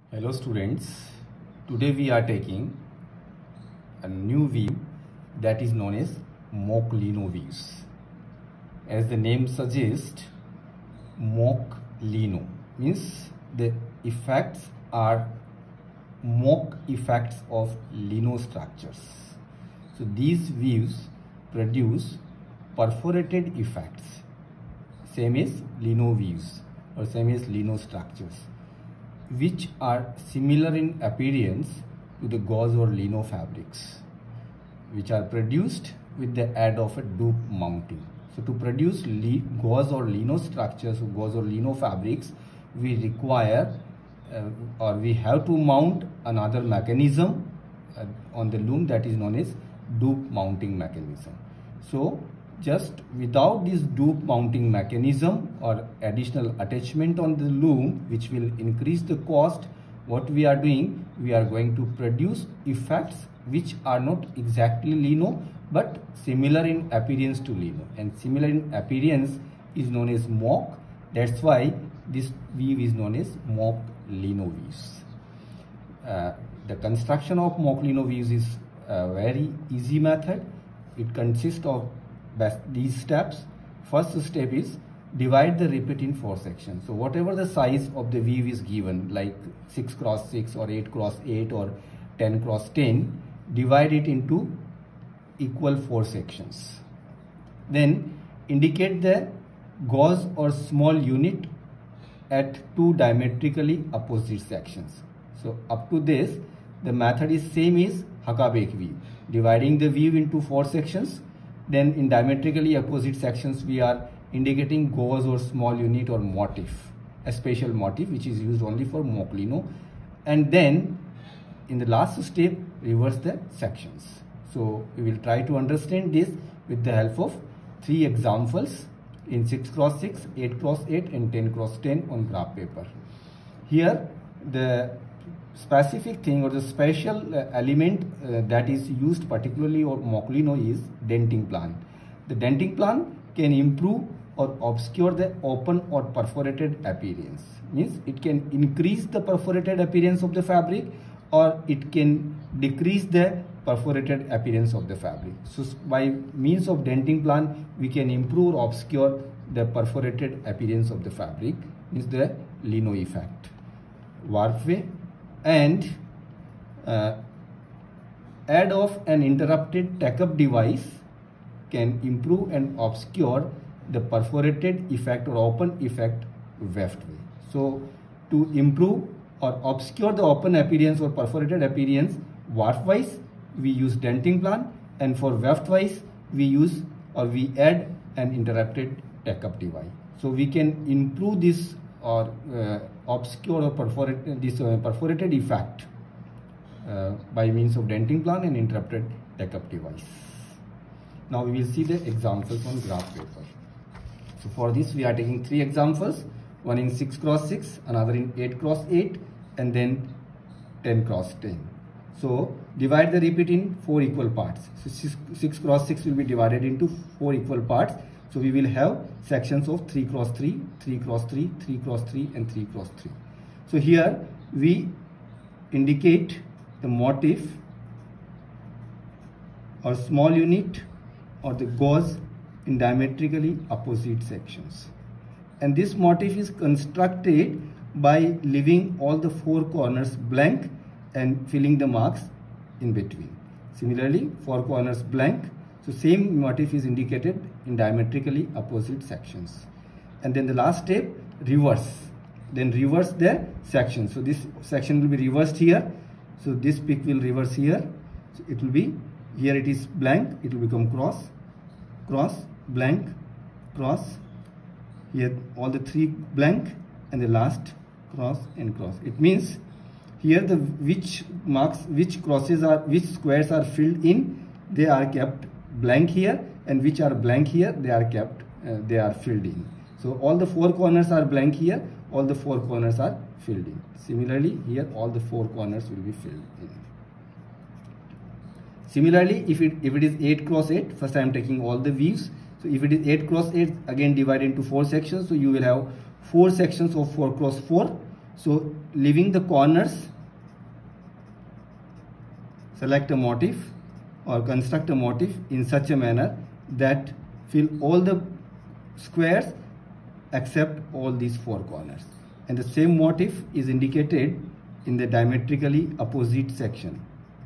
Hello students, today we are taking a new view that is known as Mock-Lino views. As the name suggests, Mock-Lino means the effects are mock effects of Lino structures. So these views produce perforated effects, same as Lino views or same as Lino structures, which are similar in appearance to the gauze or lino fabrics, which are produced with the aid of a dupe mounting. So to produce gauze or lino structures, gauze or lino fabrics, we require or we have to mount another mechanism on the loom that is known as dupe mounting mechanism. So just without this dupe mounting mechanism or additional attachment on the loom, which will increase the cost, what we are doing, we are going to produce effects which are not exactly lino but similar in appearance to lino, and similar in appearance is known as mock. That's why this weave is known as mock lino weaves. The construction of mock lino weaves is a very easy method. It consists of these steps. First step is divide the repeat in 4 sections. So whatever the size of the weave is given, like 6 x 6 or 8 x 8 or 10 x 10, divide it into equal 4 sections. Then indicate the gauze or small unit at 2 diametrically opposite sections. So up to this, the method is same as Hakkabak weave, dividing the weave into 4 sections. Then in diametrically opposite sections, we are indicating gauze or small unit or motif, a special motif which is used only for mock lino. And then in the last step, reverse the sections. So we will try to understand this with the help of 3 examples in 6 x 6, 8 x 8 and 10 x 10 on graph paper. Here the specific thing or the special element that is used particularly on mock lino is denting plan. The denting plan can improve or obscure the open or perforated appearance. Means it can increase the perforated appearance of the fabric or it can decrease the perforated appearance of the fabric. So by means of denting plan, we can improve or obscure the perforated appearance of the fabric, means the lino effect. Warp way and add of an interrupted tack-up device can improve and obscure the perforated effect or open effect weft way. So to improve or obscure the open appearance or perforated appearance warp wise, we use denting plan, and for weft wise we use or we add an interrupted tack-up device. So we can improve this or obscure or perforated effect by means of denting plan and interrupted tack-up device. Now we will see the examples on graph paper. So for this we are taking 3 examples, one in 6 x 6, another in 8 x 8 and then 10 x 10. So divide the repeat in 4 equal parts. So 6 x 6 will be divided into 4 equal parts. So we will have sections of 3 x 3, 3 x 3, 3 x 3 and 3 x 3. So here we indicate the motif or small unit or the gauze in diametrically opposite sections. And this motif is constructed by leaving all the 4 corners blank and filling the marks in between. Similarly, 4 corners blank. So same motif is indicated in diametrically opposite sections. And then the last step, reverse. Then reverse the section. So this section will be reversed here. So this peak will reverse here. So it will be, here it is blank, it will become cross, cross, blank, cross. Here all the 3 blank and the last cross and cross. It means here the which squares are filled in, they are kept blank here, and which are blank here, they are kept they are filled in. So all the 4 corners are blank here, all the 4 corners are filled in. Similarly here all the 4 corners will be filled in. Similarly if it is 8 x 8, first I am taking all the weaves. So if it is 8 x 8, again divide into 4 sections. So you will have 4 sections of 4 x 4. So leaving the corners, select a motif or construct a motif in such a manner that fill all the squares except all these four corners. And the same motif is indicated in the diametrically opposite section.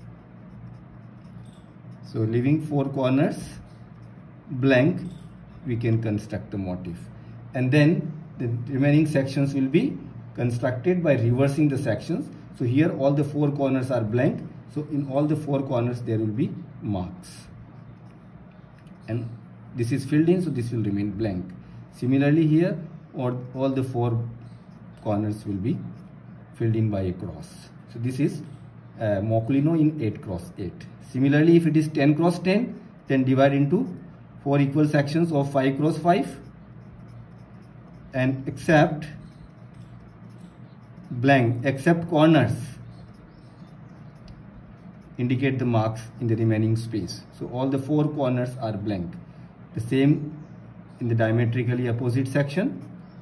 So leaving four corners blank, we can construct the motif. And then the remaining sections will be constructed by reversing the sections. So here all the four corners are blank. So in all the four corners there will be marks. And this is filled in, so this will remain blank. Similarly here, all the four corners will be filled in by a cross. So this is Mock-Lino in 8 cross 8. Similarly, if it is 10 cross 10, then divide into 4 equal sections of 5 cross 5 and except blank, except corners, indicate the marks in the remaining space. So all the four corners are blank. The same in the diametrically opposite section.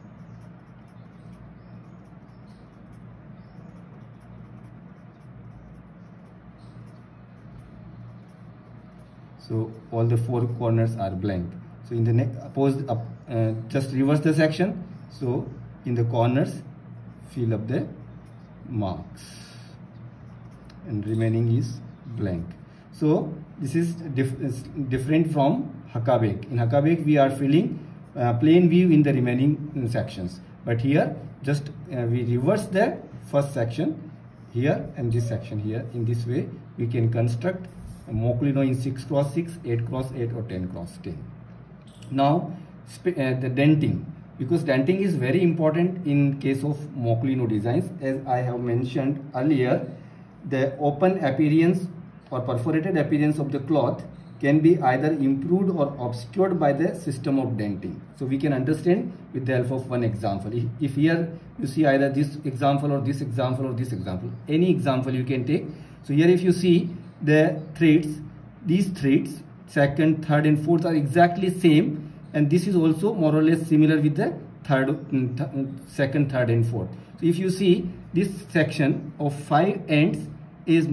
So all the four corners are blank. So in the next just reverse the section. So in the corners, fill up the marks, and remaining is blank. So this is different from Huckabeck. In Huckabeck, we are filling plain view in the remaining sections. But here, just we reverse the first section here and this section here. In this way, we can construct a Mock-Lino in 6 cross 6, 8 cross 8 or 10 cross 10. Now, the denting. Because denting is very important in case of Mock-Lino designs. As I have mentioned earlier, the open appearance or perforated appearance of the cloth can be either improved or obscured by the system of denting. So we can understand with the help of one example. If here you see either this example or this example or this example, any example you can take. So here if you see the threads, these threads, second, third and fourth are exactly same, and this is also more or less similar with the second, third and fourth. So if you see this section of 5 ends is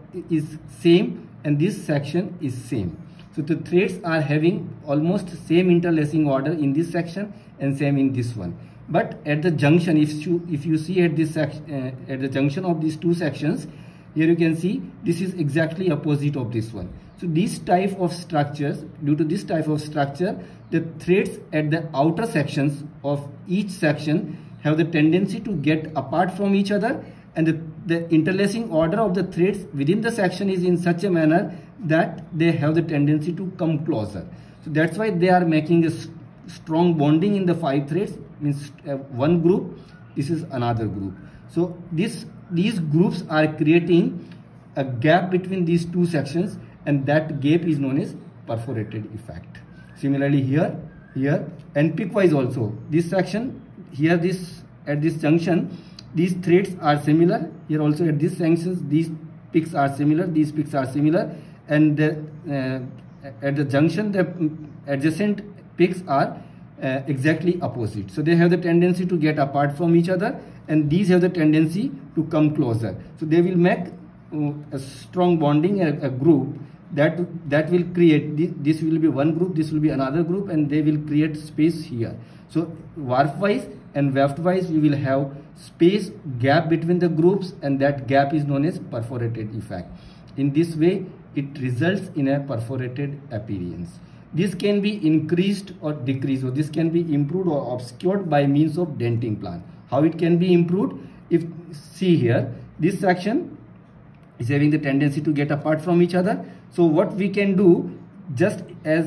same, and this section is same. So the threads are having almost same interlacing order in this section and same in this one. But at the junction, if you see at this section, at the junction of these two sections, here you can see this is exactly opposite of this one. So this type of structures, due to this type of structure, the threads at the outer sections of each section have the tendency to get apart from each other, and the interlacing order of the threads within the section is in such a manner that they have the tendency to come closer. So that's why they are making a strong bonding in the 5 threads, means one group, this is another group. So these groups are creating a gap between these two sections, and that gap is known as perforated effect. Similarly here and peak-wise also, this section here, at this junction, these threads are similar. Here also at this sections, these peaks are similar, these peaks are similar, and at the junction, the adjacent peaks are exactly opposite. So they have the tendency to get apart from each other, and these have the tendency to come closer. So they will make a strong bonding, a group that will create, this will be one group, this will be another group, and they will create space here. So warp wise and weft wise, we will have space gap between the groups, and that gap is known as perforated effect. In this way, it results in a perforated appearance. This can be increased or decreased, or this can be improved or obscured by means of denting plan. How it can be improved? If see here, this section is having the tendency to get apart from each other. So what we can do, just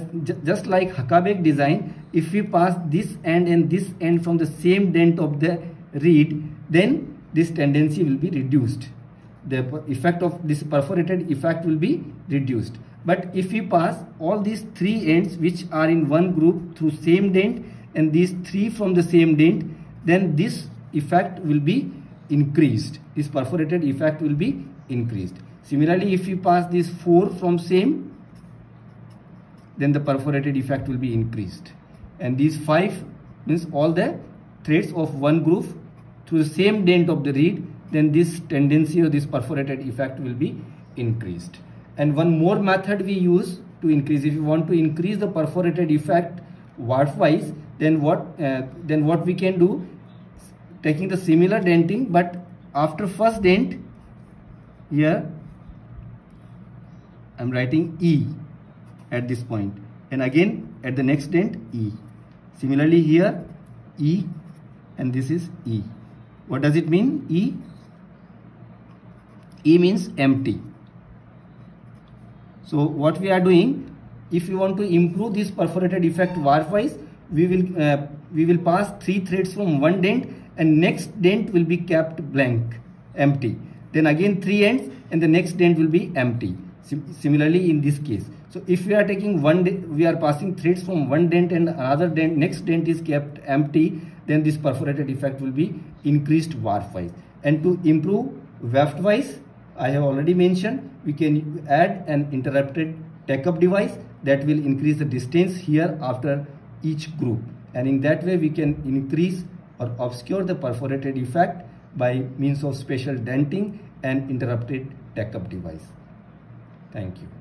like Huckabeck design, if we pass this end and this end from the same dent of the reed, then this tendency will be reduced. The effect of this perforated effect will be reduced. But if we pass all these 3 ends which are in one group through same dent, and these 3 from the same dent, then this effect will be increased. This perforated effect will be increased. Similarly, if we pass these 4 from same, then the perforated effect will be increased. And these 5 means all the threads of one group through the same dent of the reed, then this tendency or this perforated effect will be increased. And one more method we use to increase. If you want to increase the perforated effect warp-wise, then what we can do, taking the similar denting, but after first dent, here I am writing E at this point, and again at the next dent E. Similarly here E, and this is E. What does it mean? E? E means empty. So what we are doing, if you want to improve this perforated effect warp-wise, we will pass 3 threads from one dent, and next dent will be kept blank, empty. Then again 3 ends, and the next dent will be empty. Similarly in this case. So if we are taking we are passing threads from one dent and another dent, next dent is kept empty, then this perforated effect will be increased warp-wise. And to improve weft-wise, I have already mentioned, we can add an interrupted take-up device that will increase the distance here after each group. And in that way, we can increase or obscure the perforated effect by means of special denting and interrupted take-up device. Thank you.